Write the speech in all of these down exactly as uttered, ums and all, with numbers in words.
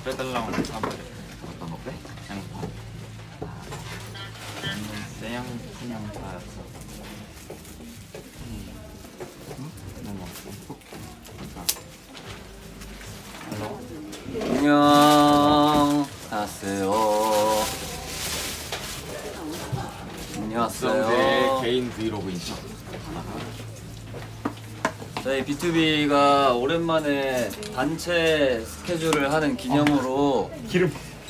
빼달라고 아 그래. 어떤 거 빼? 양파. 쎄양 그냥 다였어. 음. 응? 너무 없어. 안녕. 안녕하세요. 안녕하세요. 개인 브이로그 인정. 저희 비투비가 오랜만에 단체 스케줄을 하는 기념으로 기름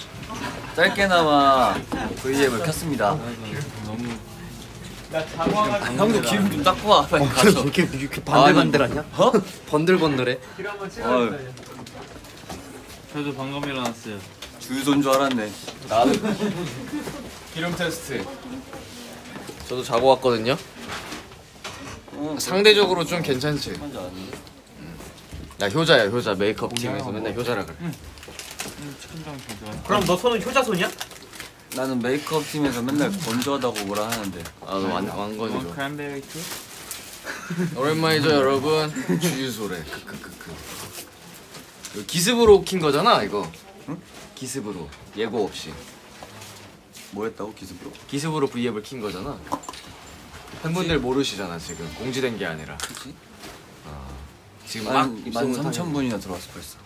짧게나마 브이앱을 켰습니다. 너무. 나 장화가 형도 기름 좀 닦고 와. 빨리 가서. 이렇게 이렇게 반들반들하냐? 어? 번들번들해. 기름 한번 어. 찍어야 저도 방금 일어났어요. 주유소인 줄 알았네. 나도 기름 테스트. 저도 자고 왔거든요. 어, 상대적으로 좀 괜찮지. 한줄 아는데. 나 효자야 효자. 메이크업 팀에서 맨날 효자라 그래. 음, 치킨장 좋아해. 그럼 너 손은 효자 손이야? 나는 메이크업 팀에서 맨날 건조하다고 뭐라 하는데. 나도 완 완건이죠. 크랜베리 주? 오랜만이죠 여러분. 주유소래. 크크크크. 기습으로 킨 거잖아 이거. 응? 기습으로 예고 없이. 뭐 했다고 기습으로? 기습으로 브이앱을 킨 거잖아. 팬분들 모르시잖아 지금 공지된 게 아니라. 그치? 지금 막 만, 만 입소문 삼천 분이나 들어왔어 벌써.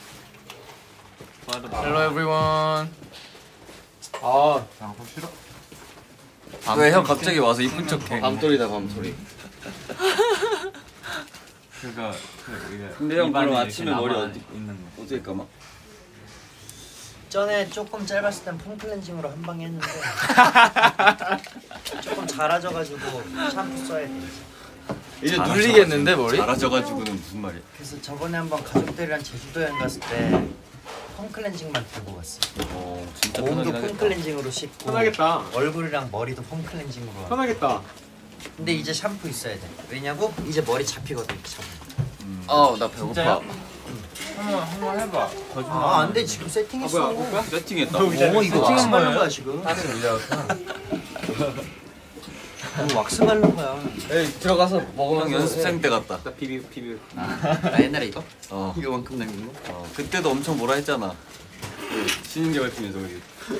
Hello everyone. 아, 양파 싫어? 왜 형 갑자기 와서 이쁜 척해? 밤소리다 밤소리. 그가 그 이게. 근데 형 입안에 그럼 이렇게 아침에 머리 남아 어디 있는 거. 어떻게 감아? 전에 조금 짧았을 땐 폼클렌징으로 한 방에 했는데 조금 자라져가지고 샴푸 써야 돼. 이제 눌리겠는데 머리? 자라져가지고는 무슨 말이야? 그래서 저번에 한번 가족들이랑 제주도 여행 갔을 때 폼클렌징만 들고 갔어. 어 진짜 몸도 편하긴 하겠다. 폼클렌징으로 씻고 편하겠다. 얼굴이랑 머리도 폼클렌징으로 하고. 편하겠다. 근데 이제 샴푸 있어야 돼. 왜냐고? 이제 머리 잡히거든. 이렇게 잡으면. 아나 배고파. 진짜요? 한번 한번 해봐. 거짓말. 아, 안 돼. 지금 세팅했어. 아, 뭐야, 세팅했다. 어, 이거 세팅한 왁스 바른 거예요? 거야 지금. 땀이 밀려서. 이거 왁스 바른 거야. 에이 들어가서 먹으면 형 연습생 때 같다. 나 비비 비비. 나 옛날에 이거? 어. 이거만큼 남긴 거? 어 그때도 엄청 뭐라 했잖아. 그 신인개발팀에서 우리.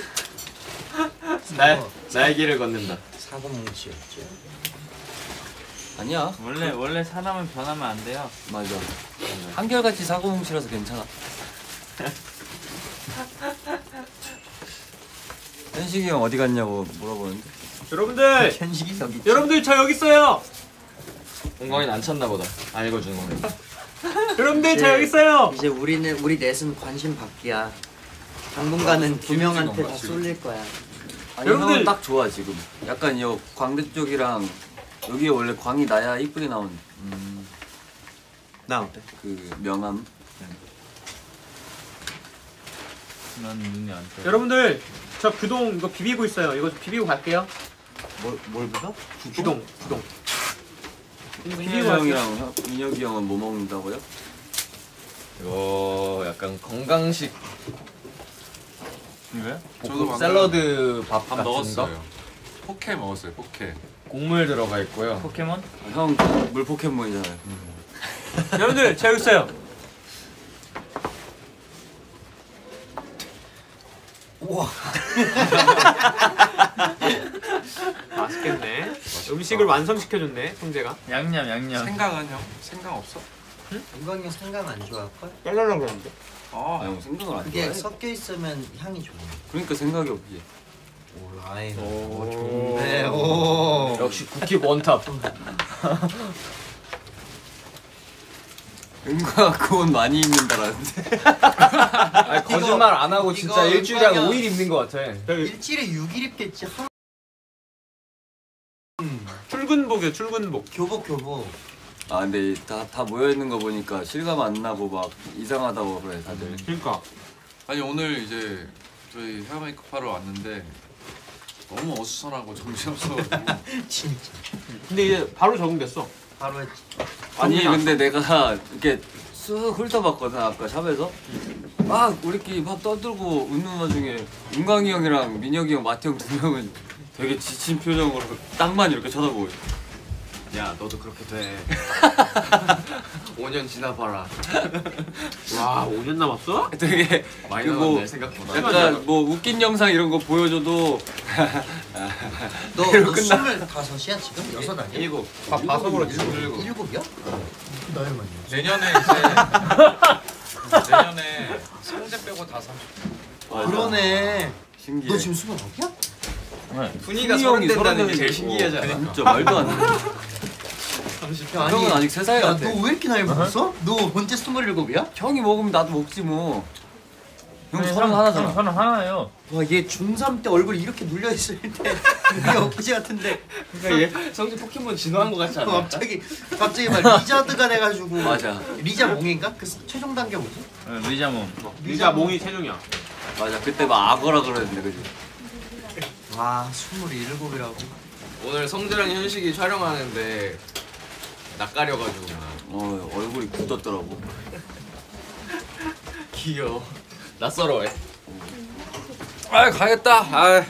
나 나의 길을 걷는다. 사고 뭉치였지. 아니야. 원래 원래 사람은 변하면 안 돼요. 맞아. 한결같이 사고 뭉치라서 괜찮아. 현식이 형 어디 갔냐고 물어보는데. 여러분들, 현식이 여기. 여러분들 저 여기 있어요. 공광이는 안 찼나 보다. 안 읽어주는 거. 여러분들 저 여기 있어요. 이제 우리는 우리 넷은 관심 밖이야. 당분간은 두 명한테 다 쏠릴 거야. 아니 여러분들- 형은 딱 좋아 지금. 약간 여 광대 쪽이랑 여기에 원래 광이 나야 이쁘게 나오는. 음, 나 어때? 그 명암. 난 눈이 안 떠. 여러분들 저 규동 이거 비비고 있어요. 이거 좀 비비고 갈게요. 뭘, 뭘 보자? 규동, 규동. 민혁이 형이랑 형- 민혁이 형은 뭐 먹는다고요? 이거 약간 건강식 왜? 볶음 샐러드 밥 밥 같은 먹었어요. 거. 포케 먹었어요. 포케. 곡물 들어가 있고요. 포켓몬? 아, 형 물 포켓몬이잖아요. 여러분들 저 여기 있어요. 우와. 맛있겠네. 음식을 완성시켜줬네, 형제가. 양념 양념. 생강은 형? 생강 없어? 이광이 생강 안 좋아할걸? 빼려고 그랬는데. 아, 아, 형 생각을 안 그게 좋아해? 섞여 있으면 향이 좋아. 그러니까 생각이 없지. 오 라임. 오, 좋은데. 오. 역시 쿠키 원탑. 은과 그건 많이 입는다라는데. 아니, 거짓말 안 하고 진짜 이거 일주일에 한 은광이야. 오 일 입는 거 같아. 일주일에 육 일 입겠지. 한... 출근복이요, 출근복. 교복 교복. 아 근데 다 다 모여 있는 거 보니까 실감 안 나고 막 이상하다고 그래 다들. 그러니까. 아니 오늘 이제 저희 헤어 메이크업 하러 왔는데 너무 어수선하고 정신없어가지고 진짜. 근데 이제 바로 적응됐어. 바로 했지. 아니 근데 내가 이렇게 쓱 훑어봤거든 아까 샵에서. 막 우리끼리 밥 떠들고 웃는 와중에 은광이 형이랑 민혁이 형, 마티 형 두 명은 되게 지친 표정으로 땅만 이렇게 쳐다보고 있어. 야 너도 그렇게 돼. 오 년 지나봐라. 와 오 년 남았어? 되게 많이 뭐 남았네 생각보다. 약간 뭐 웃긴 영상 이런 거 보여줘도 너, 너 스물다섯이야 지금? 여섯 아니야? 일곱. 봐, 봐서 그렇지. 일곱. 일곱이야? 나이 많이. 내년에 이제 내년에 성재 빼고 다 삼십. 그러네. 신기해. 너 지금 스물아홉이야? 네. 훈이가 훈이 서른 형이 된다는 게 서른 제일 신기하지 않아? 진짜 말도 안 돼. 아니, 형은 아직 세 살 야, 같아. 너 왜 이렇게 나이 먹었어? 너 언제 스물일곱이야? 형이 먹으면 나도 먹지 뭐. 형 네, 서른 하나잖아. 서른 하나예요. 와, 얘 중삼 때 얼굴 이렇게 눌려 있을 때 이게 엊그제 같은데 그러니까 얘 성지 포켓몬 진화한 거 같지 않아? 갑자기 갑자기 막 리자드가 돼가지고. 맞아. 리자 몽인가? 그 최종 단계 뭐지? 네, 리자몽. 리자 몽이 최종이야. 맞아. 그때 막 악어라 그랬는데 그지. 와, 스물일곱이라고. 오늘 성재랑 현식이 촬영하는데 낯가려가지고 나 어 얼굴이 굳었더라고. 귀여워. 낯설어해. 아 가겠다. 아.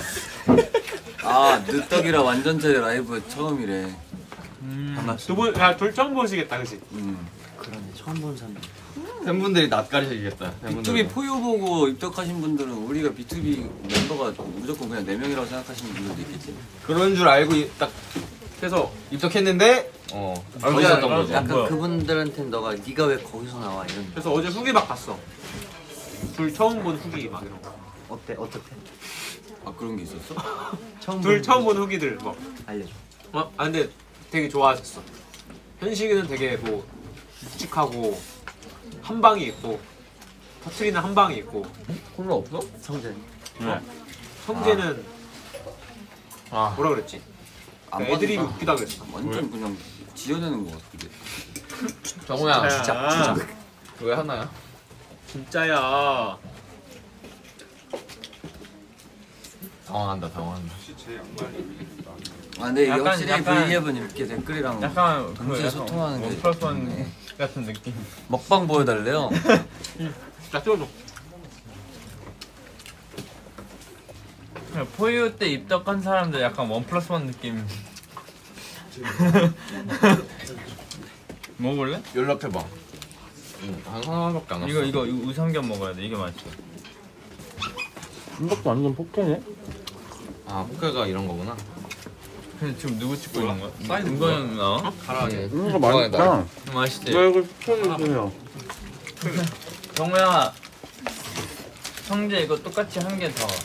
아 늦덕이라 완전체 라이브 처음이래. 음. 두분 야, 둘 처음 보시겠다, 그렇지? 음. 그러네, 처음 본 사람. 팬분들이 낯가리시겠다. 비투비 포유 보고 입덕하신 분들은 우리가 비투비 멤버가 무조건 그냥 네 명이라고 생각하시는 분들도 있겠지. 그런 줄 알고 이- 딱 해서 입덕했는데 어 알고 맞아, 있었던 거지. 맞아. 약간 뭐야? 그분들한테는 너가 네가 왜 거기서 나와 이런. 그래서 어제 후기 막 봤어. 둘 처음 본 후기 막 이런 거. 어때? 어떻게? 아 그런 게 있었어? 처음 둘 본 처음 본 후기들 뭐. 알려줘. 어? 아 근데 되게 좋아하셨어. 현식이는 되게 뭐 묵직하고 한 방이 있고 터트리는 한 방이 있고 콜라 없어? 성재. 네. 성재는 아 뭐라 그랬지? 그러니까 애드립이 웃기다 그랬어. 완전 그냥 지어내는 거 같은데. 정우야 진짜, 진짜. 왜 하나야? 진짜야. 당황한다 당황한다. 아 근데 이게 약간- 확실히 약간- 브이앱은 이렇게 댓글이랑 약간 동시에 소통하는 게 원플러스 원 좋네. 같은 느낌. 먹방 보여달래요. 자 찍어줘. 포유 때 입덕한 사람들 약간 원 플러스 원 느낌. 먹을래? 연락해봐. 응, 한 하나밖에 안 왔어. 이거 이거 이거 우삼겹 먹어야 돼. 이게 맛있어. 이것도 완전 폭행해. 아 포케가 이런 거구나. 근데 지금 누구 찍고 있는 거야? 사이드 이거는 나와? 가라하게. 이거 맛있다. 맛있대. 이거 추천해주세요. 정우야, 성재 이거 똑같이 한 개 더.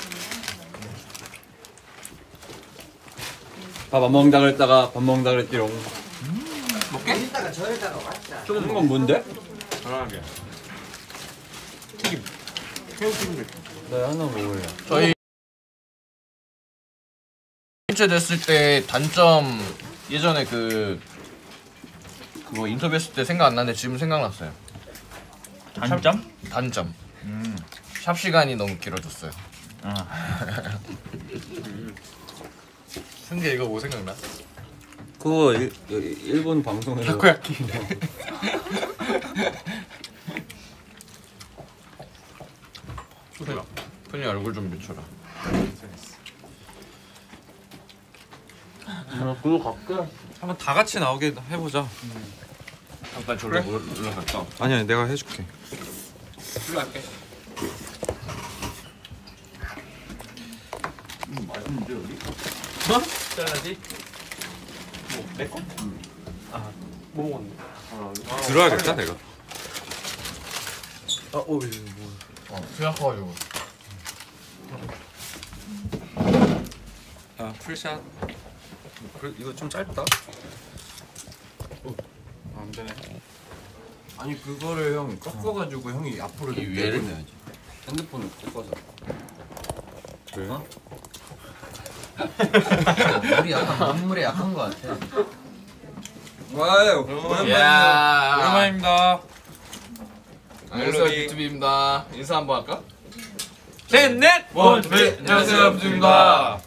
밥 안 먹는다 그랬다가 밥 먹는다 그랬지롱. 여기다가 저기다가 왔다. 조금 건 뭔데? 가라하게. 나 하나 먹을래. 저희 일체 됐을 때 단점 예전에 그 그거 인터뷰했을 때 생각 안 나는데 지금 생각났어요. 단점? 단점. 음. 샵 시간이 너무 길어졌어요. 아. 승재 이거 뭐 생각나? 그거 일, 일- 일본 방송에서 타코야키. 푸니 얼굴 좀 비춰라. 그거 갈게. 한번 다 같이 나오게 해보자. 잠깐 저로 올라갈까? 아니야, 내가 해줄게. 올라갈게. 맛있는데 여기? 뭐? 잘라지? 뭐, 내 거? 아, 뭐 먹었네. 들어야겠다, 내가. 아, 어, 어, 생각해가지고. 아, 풀샷. 그, 이거 좀 짧다. 어, 안 되네. 아니 그거를 형 꺾어가지고 형이 앞으로 이 위에를? 내보내야지. 핸드폰을 꺾어서. 왜? 어? 우리 약간 눈물에 약한 거 같아. 와요. 야. 오랜만입니다. 안녕하세요, 비투비입니다. 인사 한번 할까? 셋, 넷! 원, 투, 셋. 안녕하세요, 비투비입니다.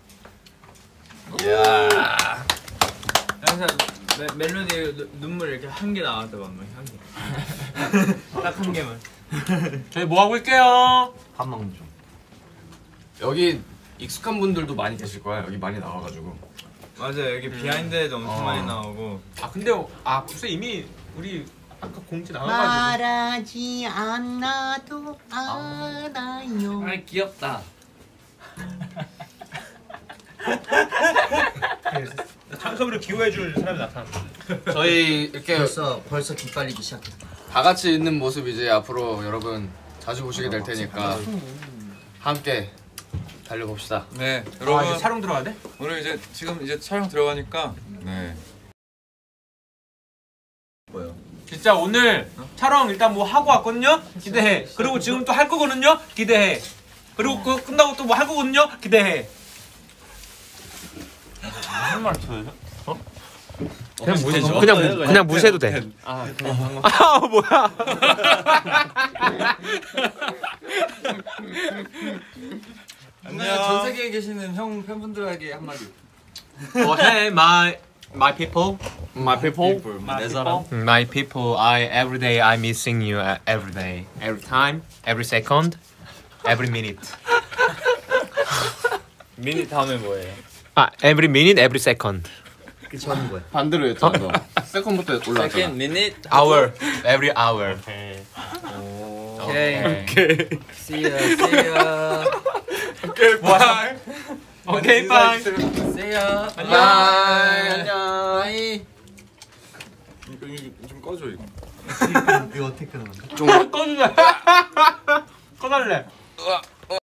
이야. 항상 메, 멜로디 누- 눈물 이렇게 한 개 나왔다 방금 한 개. 딱 한 개만. 저희 뭐 하고 있게요? 밥 먹는 중. 여기 익숙한 분들도 많이 계실 거야. 여기 많이 나와가지고. 맞아요. 여기 비하인드에도 엄청 어. 많이 나오고. 아 근데 아 벌써 이미 우리 아까 공지 나와가지고 말하지 않아도 알아요. 아 귀엽다. 창섭이를 기호해줄 사람이 나타났어. 저희 이렇게 벌써 벌써 기빨리기 시작했다. 다 같이 있는 모습 이제 앞으로 여러분 자주 보시게 될 테니까 함께 달려봅시다. 네, 아 여러분 이제 촬영 들어가야 돼? 오늘 이제 지금 이제 촬영 들어가니까 네. 진짜 오늘 촬영 일단 뭐 하고 왔거든요. 기대해. 그리고 지금 또 할 거거든요. 기대해. 그리고 그 끝나고 또 뭐 할 거거든요. 기대해. 무슨 말 쳐요? 그냥 무시 그냥 무, 그냥 무시해도 돼. 아, 아 뭐야? 안녕. 전 세계에 계시는 형 팬분들에게 한마디. Oh hey my my people, My people. 내 사람. my people. I every day I missing you uh, every day, every time, every second, every minute. 미니 다음에 뭐예요? 아 every minute, every second. 그 전은 뭐야? 반대로 했잖아. 너. 세컨부터 올라왔잖아. Second minute. Hour, every hour. 오케이. See ya. See ya. Bye. Okay, bye. See ya. 안녕. 안녕. 바이. 좀 꺼줘 이거. 이거 어떻게 끊는 건데? 꺼줄래? 꺼달래.